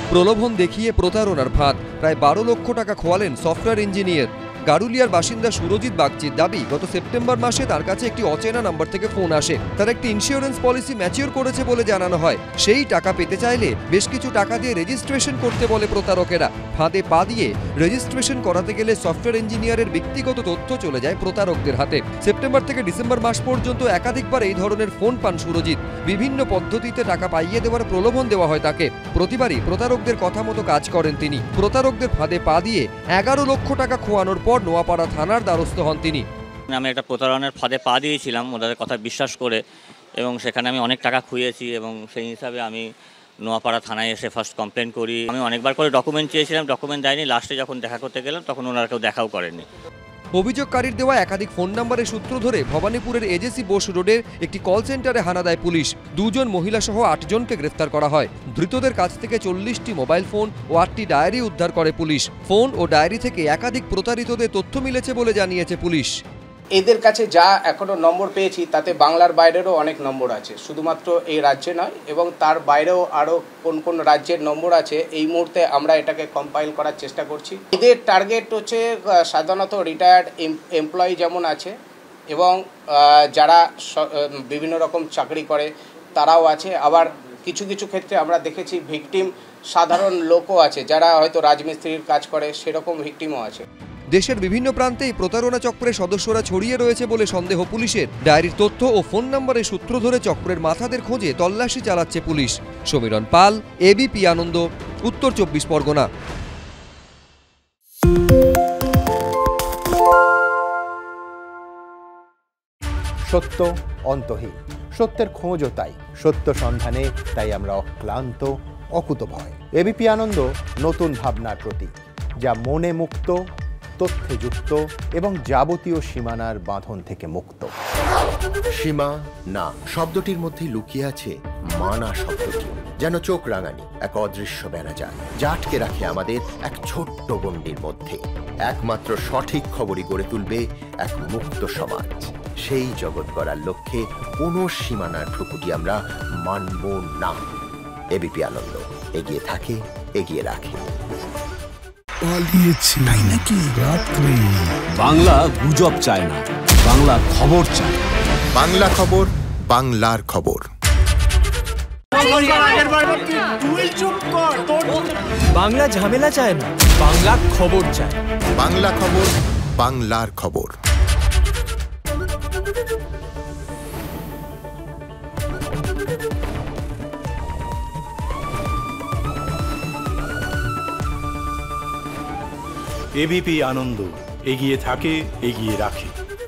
প্রলোভন দেখিয়ে প্রতারণার ফাঁদ। প্রায় 12 লক্ষ টাকা খোয়ালেন সফটওয়্যার ইঞ্জিনিয়ার। গারুলিয়ার বাসিন্দা সুরজিৎ বাগচির দাবি, গত সেপ্টেম্বর মাসে তার কাছে একটি অচেনা নাম্বার থেকে ফোন আসে। তার একটি ইন্স্যুরেন্স পলিসি ম্যাচিওর করেছে বলে জানানো হয়। সেই টাকা পেতে চাইলে বেশ কিছু টাকা দিয়ে রেজিস্ট্রেশন করতে বলে প্রতারকেরা। ফাঁদে পা দিয়ে রেজিস্ট্রেশন করাতে গেলে সফটওয়্যার ইঞ্জিনিয়ারের ব্যক্তিগত তথ্য চলে যায় প্রতারকদের হাতে। সেপ্টেম্বর থেকে ডিসেম্বর মাস পর্যন্ত একাধিকবার এই ধরনের ফোন পান সুরজিৎ। বিভিন্ন পদ্ধতিতে টাকা পাইয়ে দেওয়ার প্রলোভন দেওয়া হয় তাকে। প্রতিবারই প্রতারকদের কথা মতো কাজ করেন তিনি। প্রতারকদের ফাঁদে পা দিয়ে 11 লক্ষ টাকা খোয়ানোর পর নোয়াপাড়া থানার দ্বারস্থ হন তিনি। আমি একটা প্রতারণার ফাঁদে পা দিয়েছিলাম ওদের কথা বিশ্বাস করে, এবং সেখানে আমি অনেক টাকা খুইয়েছি, এবং সেই হিসাবে আমি নোয়াপাড়া থানায় এসে ফার্স্ট কমপ্লেন করি। আমি অনেকবার করে ডকুমেন্ট চেয়েছিলাম, ডকুমেন্ট দেয়নি। লাস্টে যখন দেখা করতে গেলাম তখন ওনারা কেউ দেখাও করেনি। অভিযোগকারীর দেওয়া একাধিক ফোন নম্বরের সূত্র ধরে ভবানীপুরের এজেসি বোস রোডের একটি কল সেন্টারে হানা দেয় পুলিশ। 2 জন মহিলা সহ 8 জনকে গ্রেফতার করা হয়। ধৃতদের কাছ থেকে 40টি মোবাইল ফোন ও 8টি ডায়েরি উদ্ধার করে পুলিশ। ফোন ও ডায়েরি থেকে একাধিক প্রতারিতদের তথ্য মিলেছে বলে জানিয়েছে পুলিশ। এদের কাছে যা এখনো নম্বর পেয়েছি তাতে বাংলার বাইরেরও অনেক নম্বর আছে, শুধুমাত্র এই রাজ্যে নয়, এবং তার বাইরেও আরও কোন কোন রাজ্যের নম্বর আছে এই মুহূর্তে আমরা এটাকে কম্পাইল করার চেষ্টা করছি। এদের টার্গেট হচ্ছে সাধারণত রিটায়ার্ড এমপ্লয়ি যেমন আছে, এবং যারা বিভিন্ন রকম চাকরি করে তারাও আছে। আবার কিছু কিছু ক্ষেত্রে আমরা দেখেছি ভিকটিম সাধারণ লোকও আছে, যারা হয়তো রাজমিস্ত্রির কাজ করে, সেরকম ভিকটিমও আছে। দেশের বিভিন্ন প্রান্তেই প্রতারণা চক্রের সদস্যরা ছড়িয়ে রয়েছে বলে সন্দেহ পুলিশের। ডায়েরির তথ্য ও ফোন নম্বরের সূত্র ধরে চক্রের মাথাদের খোঁজে তল্লাশি চালাচ্ছে পুলিশ। সমীরণ পাল, এবিপি আনন্দ, উত্তর 24 পরগনা। সত্য অন্তহীন, সত্যের খোঁজও তাই। সত্য সন্ধানে তাই আমরা অক্লান্ত, অকুতভয়। এবিপি আনন্দ নতুন ভাবনার প্রতীক, যা মনে মুক্ত, তথ্যে যুক্ত এবং যাবতীয় সীমানার বাঁধন থেকে মুক্ত। সীমা না শব্দটির মধ্যে লুকিয়ে আছে মানা শব্দটি, যেন চোখ রাঙানি এক অদৃশ্য বেড়াজাল, যা আটকে রাখে আমাদের এক ছোট্ট গণ্ডির মধ্যে। একমাত্র সঠিক খবরই গড়ে তুলবে এক মুক্ত সমাজ। সেই জগৎ গড়ার লক্ষ্যে কোনো সীমানার ঠুকুটি আমরা মানব না। এবিপি আনন্দ এগিয়ে থাকে, এগিয়ে রাখে। তাই নাকি? বাংলা গুজব চায় না, বাংলা খবর চায়। বাংলা খবর, বাংলার খবর। বাংলা ঝামেলা চায় না, বাংলা খবর চায়। বাংলা খবর, বাংলার খবর। এবিপি আনন্দ এগিয়ে থাকে, এগিয়ে রাখে।